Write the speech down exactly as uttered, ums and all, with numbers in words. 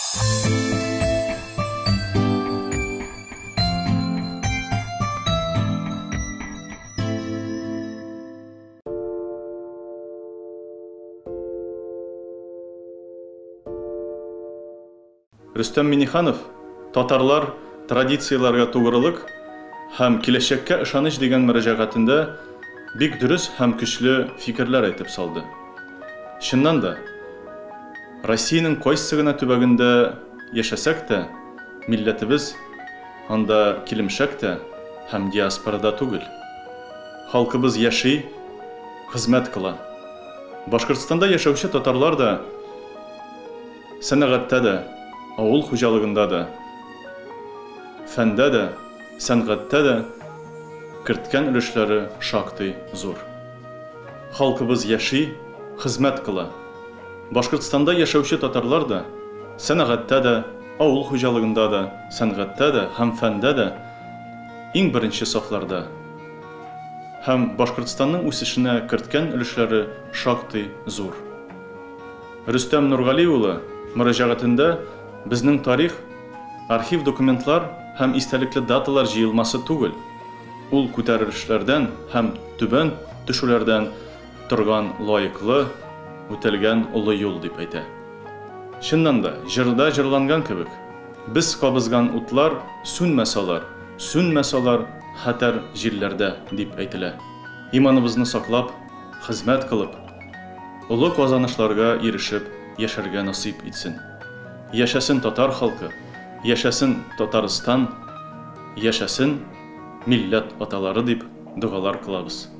Рөстәм Миңнеханов татарлар традицияләргә тугрылык һәм киләчәккә ышаныч дигән мөрәҗәгатендә бик дөрес һәм көчле фикерләр әйтеп салды. Чыннан да, Россиянең кайсы гына төбәгендә яшәсәк тә, милләтебез анда килемшәк тә һәм диаспорада түгел. Халкыбыз яши, хезмәт кыла. Башкортстанда яшәүче татарлар да сәнәгатьтә дә, авыл хуҗалыгында да, фәндә дә, сәнгатьтә дә керткән өлешләре шактый зур. Халкыбыз яши, хезмәт кыла. Башкортстанда яшәүче татарлар да сәнәгатьтә дә, авыл хуҗалыгында да, сәнгатьтә дә һәм фәндә дә иң беренче сафларда. Һәм Башкортстанның үсешенә керткән өлешләре шактый зур. Рөстәм Нургали улы мөрәҗәгатендә безнең тарих, архив документлар һәм истәлекле даталар җыелмасы түгел. Ул күтәрелешләрдән һәм түбән төшүләрдән торган лаеклы, үтелгән олы юл дип әйтә. Чыннан да, җырда җырланган кебек, без кабызган утлар сүнмәсалар, сүнмәсалар хәтәр җирләрдә дип әйтелә. Иманыбызны саклап, хезмәт кылып, олы казанышларга ирешеп яшәргә насыйп итсен. Яшәсен татар халкы, яшәсен Татарстан, яшәсен милләт аталары дип дугалар кылабыз.